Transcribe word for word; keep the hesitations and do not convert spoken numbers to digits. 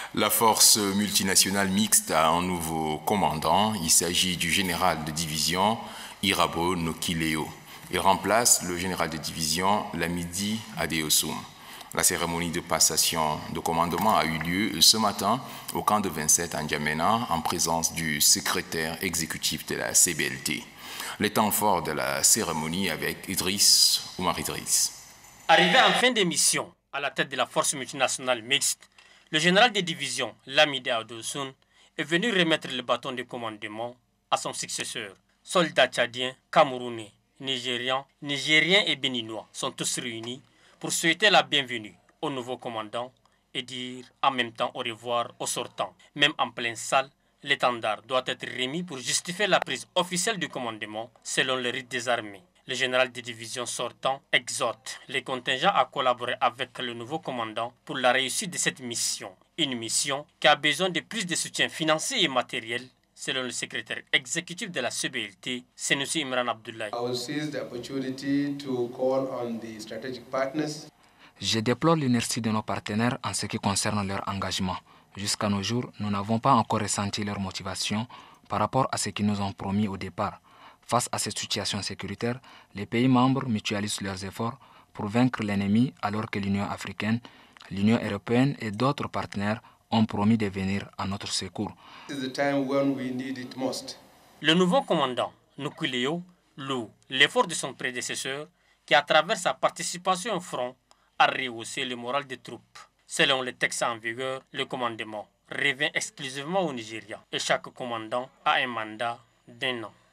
La force multinationale mixte a un nouveau commandant. Il s'agit du général de division Irabo Nokileo. Il remplace le général de division Lamidi Adeosun. La cérémonie de passation de commandement a eu lieu ce matin au camp de vingt-sept à N'Djamena en présence du secrétaire exécutif de la C B L T. Les temps forts de la cérémonie avec Idriss Oumar Idriss. Arrivé en fin d'émission à la tête de la force multinationale mixte, le général de division Lamidi Adeosun est venu remettre le bâton de commandement à son successeur. Soldats tchadiens, camerounais, nigérians, nigériens et béninois sont tous réunis pour souhaiter la bienvenue au nouveau commandant et dire en même temps au revoir aux sortants. Même en pleine salle, l'étendard doit être remis pour justifier la prise officielle du commandement selon le rite des armées. Le général de division sortant exhorte les contingents à collaborer avec le nouveau commandant pour la réussite de cette mission. Une mission qui a besoin de plus de soutien financier et matériel, selon le secrétaire exécutif de la C B L T, Senoussi Imran Abdoulaye. Je déplore l'inertie de nos partenaires en ce qui concerne leur engagement. Jusqu'à nos jours, nous n'avons pas encore ressenti leur motivation par rapport à ce qu'ils nous ont promis au départ. Face à cette situation sécuritaire, les pays membres mutualisent leurs efforts pour vaincre l'ennemi alors que l'Union africaine, l'Union européenne et d'autres partenaires ont promis de venir à notre secours. Le nouveau commandant, Nokileo, loue l'effort de son prédécesseur qui, à travers sa participation au front, a rehaussé le moral des troupes. Selon les textes en vigueur, le commandement revient exclusivement au Nigeria et chaque commandant a un mandat d'un an.